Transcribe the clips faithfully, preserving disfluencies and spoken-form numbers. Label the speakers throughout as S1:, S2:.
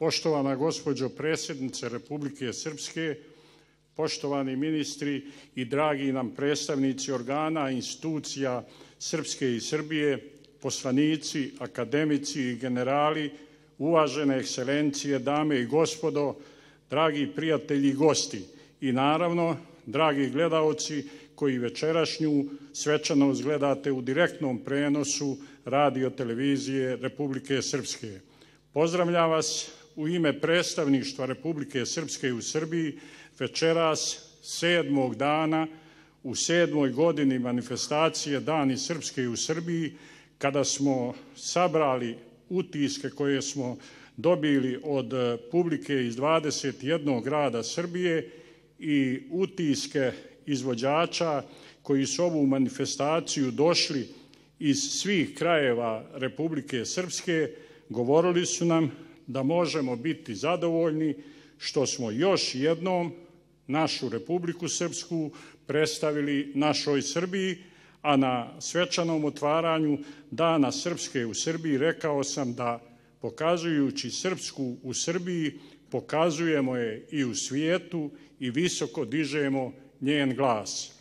S1: Poštovana gospođo predsjednice Republike Srpske, poštovani ministri i dragi nam predstavnici organa i institucija Srpske i Srbije, poslanici, akademici i generali, uvažene ekscelencije, dame i gospodo, dragi prijatelji i gosti i naravno, dragi gledaoci koji večerašnju svečanost gledate u direktnom prenosu radio televizije Republike Srpske. Pozdravljam vas u ime predstavništva Republike Srpske u Srbiji večeras sedmog dana u sedmoj godini manifestacije Dani Srpske u Srbiji, kada smo sabrali utiske koje smo dobili od publike iz dvadeset jednog grada Srbije i utiske izvođača koji su ovu manifestaciju došli iz svih krajeva Republike Srpske, govorili su nam da možemo biti zadovoljni što smo još jednom našu Republiku Srpsku predstavili našoj Srbiji, a na svečanom otvaranju Dana Srpske u Srbiji rekao sam da pokazujući Srpsku u Srbiji pokazujemo je i u svijetu i visoko dižemo njen glas.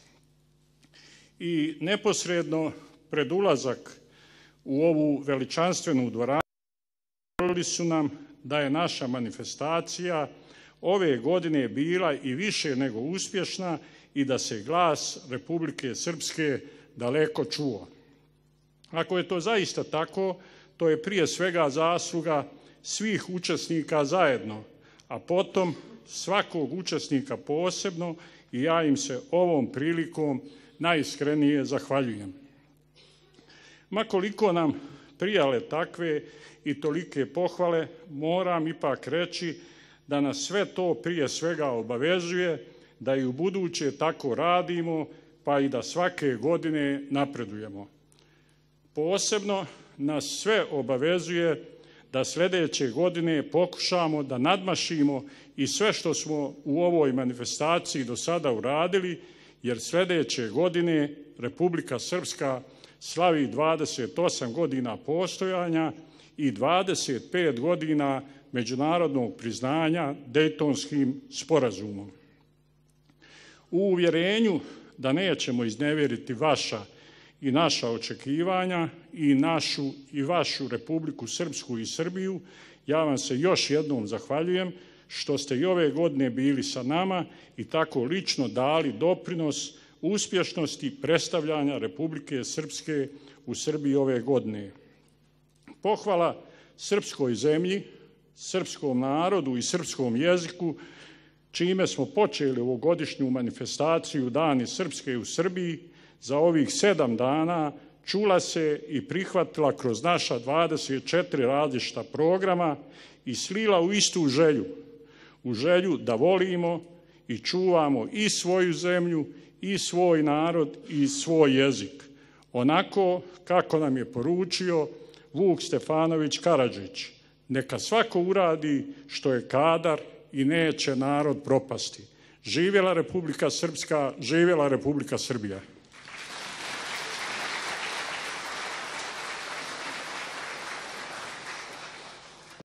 S1: I neposredno pred ulazak u ovu veličanstvenu dvoranu govorili su nam da je naša manifestacija ove godine bila i više nego uspješna i da se glas Republike Srpske daleko čuo. Ako je to zaista tako, to je prije svega zasluga svih učesnika zajedno, a potom svakog učesnika posebno i ja im se ovom prilikom najiskrenije zahvaljujem. Ma koliko nam prijale takve i tolike pohvale, moram ipak reći da nas sve to prije svega obavezuje da i u buduće tako radimo, pa i da svake godine napredujemo. Posebno nas sve obavezuje da sljedeće godine pokušamo da nadmašimo i sve što smo u ovoj manifestaciji do sada uradili, jer sljedeće godine Republika Srpska slavi dvadeset osam godina postojanja i dvadeset pet godina međunarodnog priznanja Dejtonskim sporazumom. U uvjerenju da nećemo iznevjeriti vaša i naša očekivanja i našu i vašu Republiku Srpsku i Srbiju, ja vam se još jednom zahvaljujem što ste i ove godine bili sa nama i tako lično dali doprinos uspješnosti predstavljanja Republike Srpske u Srbiji ove godine. Pohvala srpskoj zemlji, srpskom narodu i srpskom jeziku, čime smo počeli ovogodišnju manifestaciju Dani Srpske u Srbiji, za ovih sedam dana čula se i prihvatila kroz naša dvadeset četiri različita programa i slila u istu želju, u želju da volimo i čuvamo i svoju zemlju, i svoj narod, i svoj jezik. Onako kako nam je poručio Vuk Stefanović Karadžić, neka svako uradi što je kadar i neće narod propasti. Živjela Republika Srpska, živjela Republika Srbija.